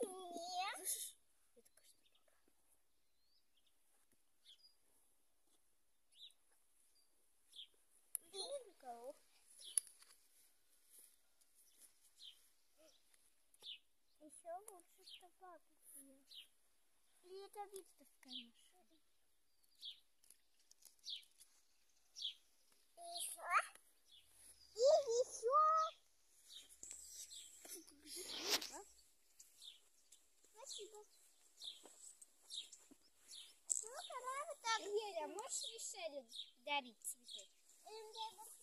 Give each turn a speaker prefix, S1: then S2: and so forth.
S1: Нет.
S2: Слышишь? Это, кажется, папа.
S1: Нет никого. Еще лучше собаку съесть. Или это Викторская машина? Еще? И еще? Спасибо. А чего корова так?
S2: Еля, можешь Мишеле дарить цветы?